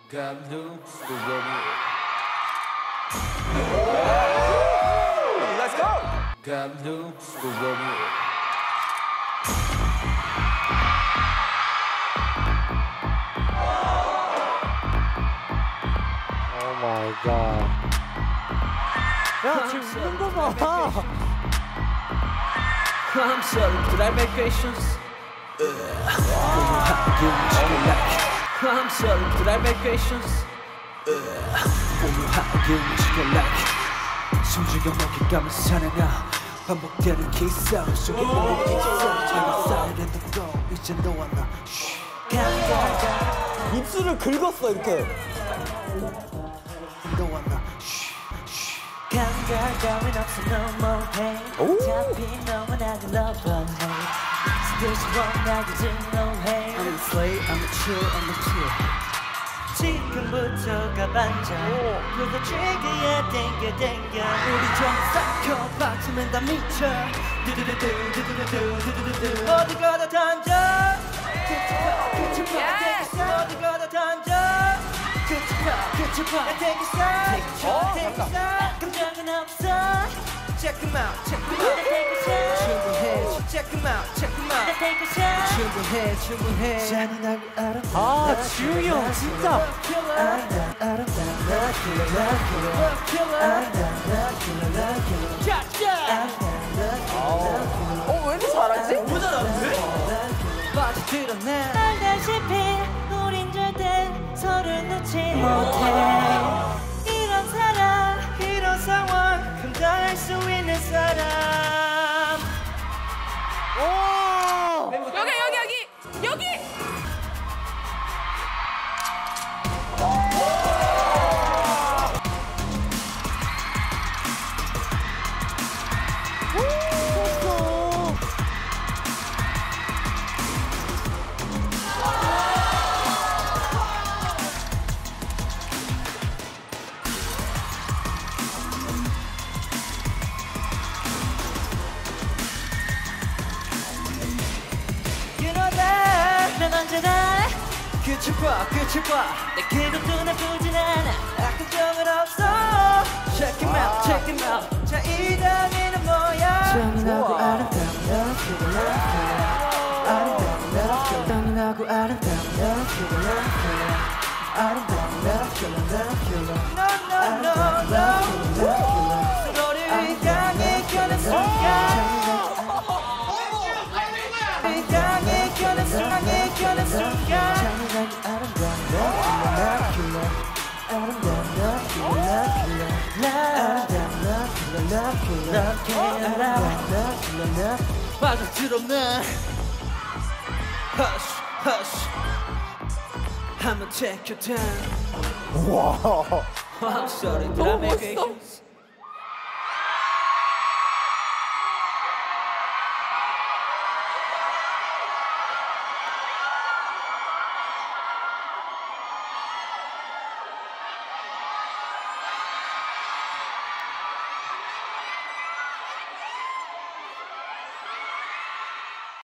Let's go. Oh my god. 야, 지금 웃는 거 봐. I'm sorry, did I make patience? I'm sorry, did I make patience? 숨죽여 먹힐감을 사냥아 반복되는 기싸움 속에 모든 기싸움 제가 쌓이려도 또 이제 너와 나 입술을 긁었어 이렇게. 너와 나 감각감은 없어 no more pain 어차피 너무나도 love but hate 스트레스 원하게 좀 no hate I'm a slave, I'm a chill, I'm a chill 지금부터가 반전 Pull the trigger야 땡겨 땡겨 우리 좀 싹혀 박치면 다 미쳐 두두두두두두두두두두 어디 가다 던져 어디 가다 던져 Take it 감정은 없어 Check him out, check him out 충분해 Check him out, check him out 충분해, 충분해 잔인하고 아름다워 아, 지웅이 형 진짜. 왜 이렇게 잘하지? 너무 잘하는데? 빠져들었네 알다시피 우린 절대 서로를 놓지 못해 이런 사람 이런 상황 감당할 수 있는 사람 여기! 난 언제나 끝을 봐 내게도 나쁘진 않아 악감정은 없어 Check him out, check him out 자 이 단위는 뭐야 잔인하고 아름다운 love killer 아름다운 love killer 잔인하고 아름다운 love killer 아름다운 love killer No, no, no, no 서로를 향해 겨는 순간 겨는 순간 잔인하게 아름다운 love 빠져들었네 Hush, hush I'ma take your time 와. I'm sorry, did I make patience?